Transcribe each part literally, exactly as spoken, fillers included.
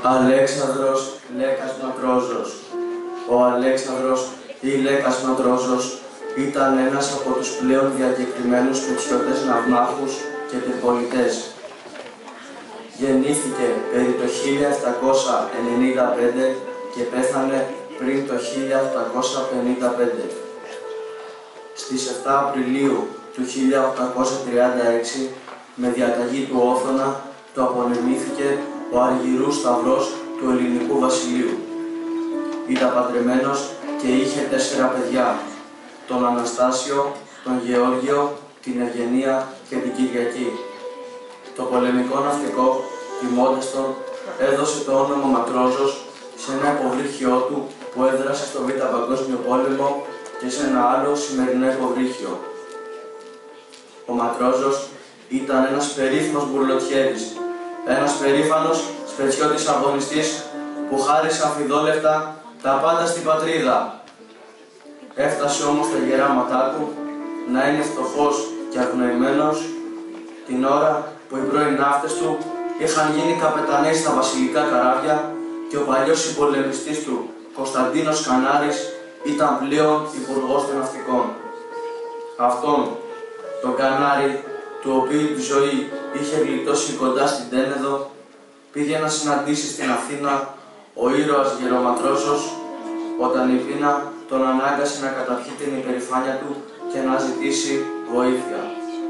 Αλέξανδρος Λέκας Ματρόζος. Ο Αλέξανδρος ή Λέκας Ματρόζος ήταν ένας από τους πλέον διακεκριμένους πετσιώτες ναυμάχους και τριπολιτές. Γεννήθηκε περί το χίλια επτακόσια ενενήντα πέντε και πέθανε πριν το χίλια οκτακόσια πενήντα πέντε. Στις επτά Απριλίου του χίλια οκτακόσια τριάντα έξι, με διαταγή του Όθωνα, το απονεμήθηκε ο Αργυρούς Σταυρός του Ελληνικού Βασιλείου. Ήταν παντρεμένος και είχε τέσσερα παιδιά, τον Αναστάσιο, τον Γεώργιο, την Ευγενία και την Κυριακή. Το πολεμικό ναυτικό, τιμώντας τον, έδωσε το όνομα Ματρόζος σε ένα υποβρύχιό του που έδρασε στο Β' Παγκόσμιο Πόλεμο και σε ένα άλλο σημερινό υποβρύχιο. Ο Ματρόζος ήταν ένας περίφημος μπουρλοτιέρης, ένας περήφανος σπετσιώτης αγωνιστής που χάρισε αμφιδόλευτα τα πάντα στην πατρίδα. Έφτασε όμως τα γεράματά του να είναι φτωχός και αγνοημένος την ώρα που οι πρώην ναύτες του είχαν γίνει καπεταναίοι στα βασιλικά καράβια και ο παλιός συμπολεμιστής του, Κωνσταντίνος Κανάρης, ήταν πλέον υπουργός των ναυτικών. Αυτόν, τον Κανάρη, του οποίου τη ζωή είχε γλιτώσει κοντά στην Τένεδο, πήγε να συναντήσει στην Αθήνα ο ήρωας Γεροματρόζος, όταν η πείνα τον ανάγκασε να καταπιεί την υπερηφάνεια του και να ζητήσει βοήθεια.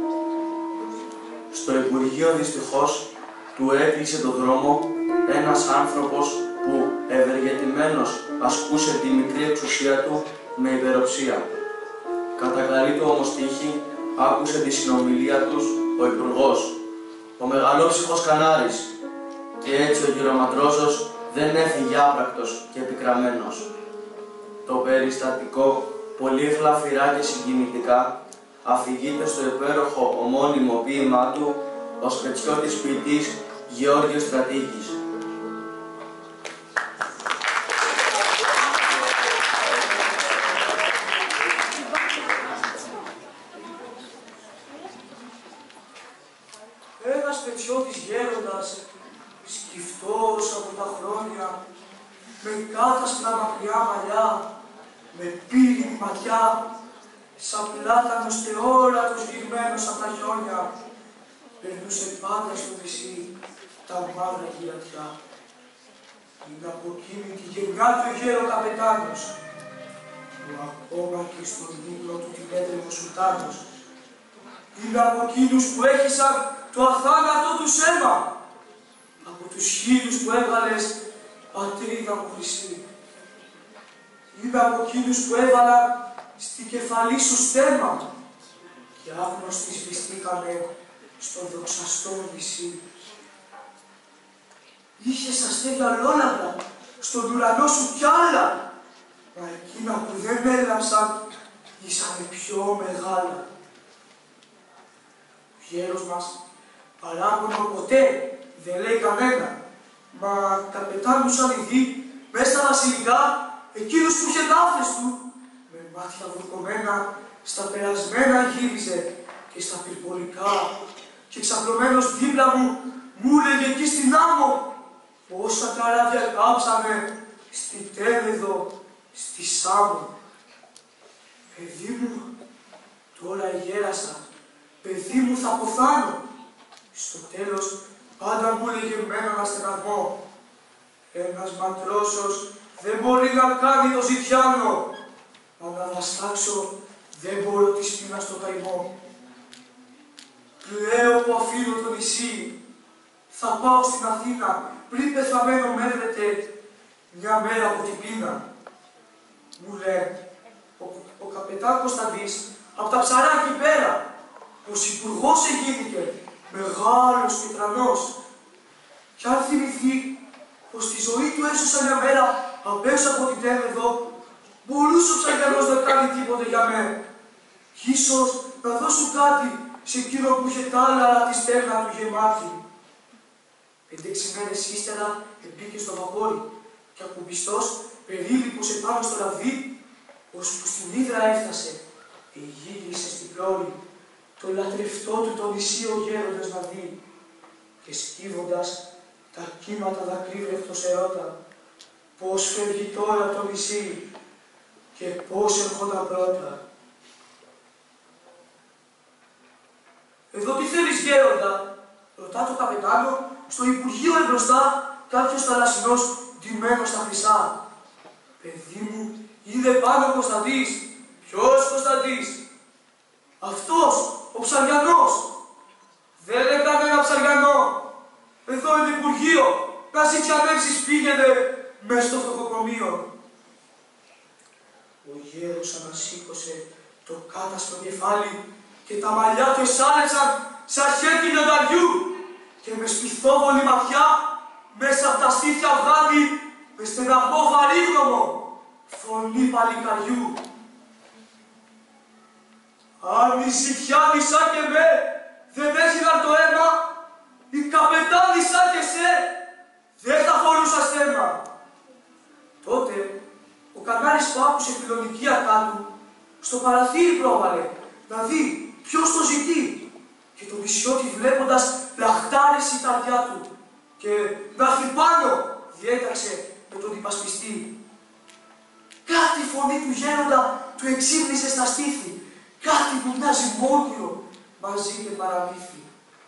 Στο Υπουργείο δυστυχώς του έκλεισε το δρόμο ένας άνθρωπος που ευεργετημένος ασκούσε τη μικρή εξουσία του με υπεροψία. Κατά καλή του όμως τύχη άκουσε τη συνομιλία τους ο Υπουργός, ο μεγαλόψυχος Κανάρης, και έτσι ο Γεροματρόζος δεν έφυγε άπρακτος και επικραμμένος. Το περιστατικό, πολύ γλαφυρά και συγκινητικά, αφηγείται στο υπέροχο ομώνυμο ποίημά του ο σπετσιώτης ποιητής Γεώργιος Στρατήγης. Ένας σπετσιώτης γέροντας, σκυφτός από τα χρόνια, με κάτασπρα μακριά μαλλιά, με πύρινη ματιά, σαν πλάτανος θεόρατος γυρμένος απ' τα χιόνια, περνούσε πάντα στο νησί τα μαύρα γυρατιά. Είναι από εκείνη τη γενιά του ο γέρο καπετάνος, που ακόμα και στον ύπνο του την έτρεχε ο Σουλτάνος. Είναι από εκείνους που έχισαν το αθάνατο του αίμα, από τους χίλιους που έβγαλες, πατρίδα μου χρυσή. Είναι από εκείνους που έβαλαν στην κεφαλή σου στέμμα και άγνωστοι σβηστήκανε στο δοξαστό νησί. Είχες αστέρια ολόλαδα, στον ουρανό σου κι άλλα, μα εκείνα που δεν έλαψαν ήσανε πιο μεγάλα. Ο γέρος μας παράπονο ποτέ δεν λέει κανένα, μα καπετάνουσαν οι δι μέσα στα βασιλικά εκείνους που είχε ναύτες του, με μάτια βουρκωμένα στα περασμένα γύριζε και στα πυρπολικά και ξαπλωμένος δίπλα μου μου έλεγε εκεί στην άμμο πόσα καράβια κάψαμε στη Τένεδο, στη Σάμο. Παιδί μου, τώρα γέρασα, παιδί μου θα αποθάνω. Στο τέλος πάντα μου έλεγε με έναν αστεραγμό, ένας Ματρόσος δεν μπορεί να κάνει το ζητιάνο, μα να βαστάξω δεν μπορώ τη σπίνα στο καημό. Πλέον που αφήνω το νησί, θα πάω στην Αθήνα πριν πεθαμένο με έβρετε μια μέρα από την πείνα. Μου λένε, ο, ο καπετάν Κωνσταντής απ' τα ψαρά εκεί πέρα, πως υπουργός εγίνηκε, μεγάλος και τρανός. Κι αν θυμηθεί πως τη ζωή του έσωσα μια μέρα απ' έξω από την Τένεδο, μπορούσε ο ψαριανός να κάνει τίποτε για μένα. Κι ίσως να δώσω κάτι σε εκείνο που είχε τ' άλλα τη στέρνα του γεμάτη. Πέντε-έξι μέρες ύστερα μπήκε στο βαπόρι και ακουμπιστός περίληπος επάνω στο ραβδί, ώσπου στην Ύδρα έφτασε και γύρισε στην πλώρη το λατρευτό του το νησί ο γέροντας να δει, και σκύβοντας τα κύματα δακρύβρεχτος ερώτα, πώς φεύγει τώρα από το νησί και πώς ερχόταν πρώτα. «Εδώ τι θέλεις, γέροντα?» ρωτά το καπετάνιο, στο Υπουργείο εμπροστά κάποιος θαλασσινός ντυμένος στα χρυσά. «Παιδί μου, είδε πάνω ο Κωνσταντής». «Ποιος Κωνσταντής?» «Αυτός, ο Ψαριανός». «Δεν έκανε ένα Ψαριανό. Εδώ είναι Υπουργείο. Να ζητιανεύσεις πήγαινε μες στο φτωχοκομείο». Ο γέρος ανασήκωσε το κάτασπρο κεφάλι και τα μαλλιά του εσάλεψαν σαν χέρι λιονταριού και με σπιθόβολη ματιά μέσα από τα στήθια βγάλει με στεναγμό βαρύγνωμο φωνή παλικαριού. «Αν οι ζητιάνοι σαν και με δεν έχειναν το αίμα, οι καπετάνοι σαν και σε δεν θα χωρούσαν στέμα». Τότε ο κανάρης που άκουσε τη λογική ατά του στο παραθύρι πρόβαλε να δει ποιος το ζητεί και τον Μισιώτη βλέποντας λαχτάρισε η καρδιά του και να έρθει πάνω διέταξε με τον υπασπιστή. Κάτι φωνή του γέροντα του εξύπνησε στα στήθη, κάτι που μοιάζει μόνιο μαζί με παραμύθι.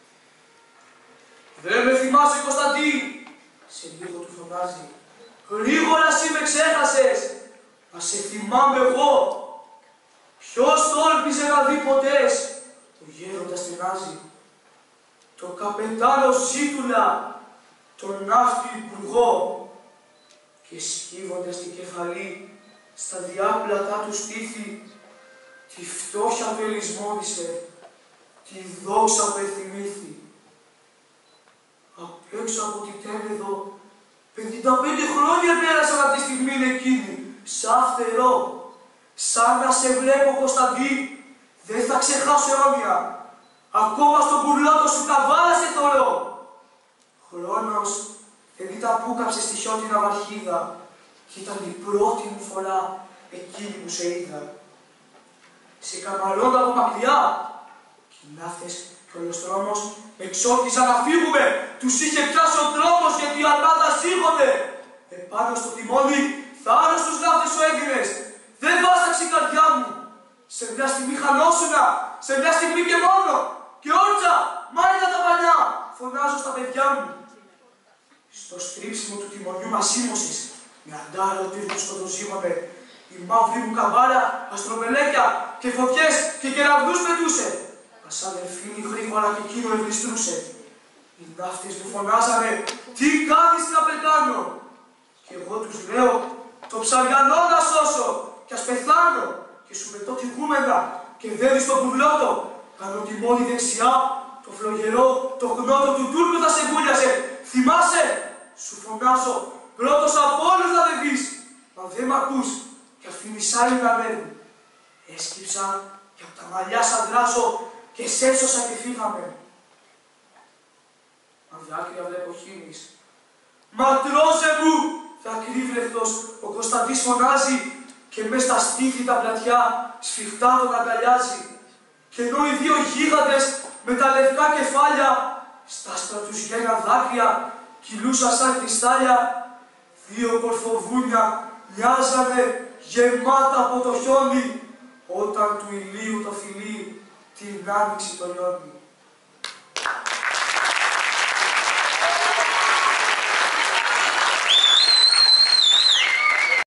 «Δεν με θυμάσαι, Κωνσταντή?» σε λίγο του φωνάζει. «Γρήγορα εσύ με ξέχασες, μα σε θυμάμαι εγώ. Ποιος τόλπιζε να δει ποτές?» Ο γέροντας στενάζει. «Το καπετάνο Ζήτουλα, τον ναύτη υπουργό». Και σκύβοντας την κεφαλή στα διάπλατά του στήθη, τη φτώχεια του ελισμόνισε, τη δόξα που εθυμήθη. Απ' έξω από τη Τέμεδο, πενήντα πέντε χρόνια πέρασαν από τη στιγμή εκείνη, σαν φτερό. Σαν να σε βλέπω, Κωνσταντή, δεν θα ξεχάσω αιώνια. Ακόμα στον κουρλότο σου καβάλα σε θωρώ. Χρόνος δεν ήταν που κάψε στη χιώτινα βαρχίδα και ήταν η πρώτη μου φορά εκείνη που σε είδα. Σε καμαρώντα από μακριά και οι ναύτες και όλος δρόμος με εξόρκισαν να φύγουμε. Τους είχε πιάσει ο τρόμος γιατί οι αρμάδα σίγονται. Επάνω στο τιμόνι θάρρος τους ναύτες σου έδινες. Δεν βάσταξε η καρδιά μου. Σε μια στιγμή χανόσουνα, σε μια στιγμή και μόνο. Και όρτσα, μάλιστα τα παλιά, φωνάζω στα παιδιά μου. Στο στρίψιμο του τιμονιού μας σίμωσες, με αντάρα ο τύρκος σκοτωζήμωνε. Η μαύρη μου καμπάρα, αστροπελέκια και φωτιές και κεραυνούς πετούσε. Μας αδερφίνει γρήγορα και εκείνο ευλιστρούσε. Οι ναύτες μου φωνάζανε, τι κάνεις καπετάνιο? Και εγώ τους λέω, το Ψαριανό να σώσω κι ας πεθάνω και σου πετώ τη γούμενα και δένει στον κουρλότο. Κάνω τη μόνη δεξιά, το φλογερό, το γνώτο του Τούρκου θα σε γούλιασε. Θυμάσαι, σου φωνάζω, πρώτος από όλους να δεν δεις. Μα δεν μ' ακούς κι αφήνεις άλλη να μένουν. Έσκυψα και απ' τα μαλλιά σαν δράσω και σ' έσωσα και φύγαμε. Μα δάκρυα βλέπω χύνεις. Ματρόζε μου, δακρύβλευτος, ο Κωνσταντής φωνάζει και μες στα στήθη τα πλατιά σφιχτά τον αγκαλιάζει. Και ενώ οι δύο γίγαντες με τα λευκά κεφάλια στα άστρα τους γένα δάκρυα κυλούσαν σαν κρυστάλλια, δύο κορφοβούνια μοιάζανε γεμάτα από το χιόνι όταν του ηλίου το φιλί την άνοιξη το λιώνει.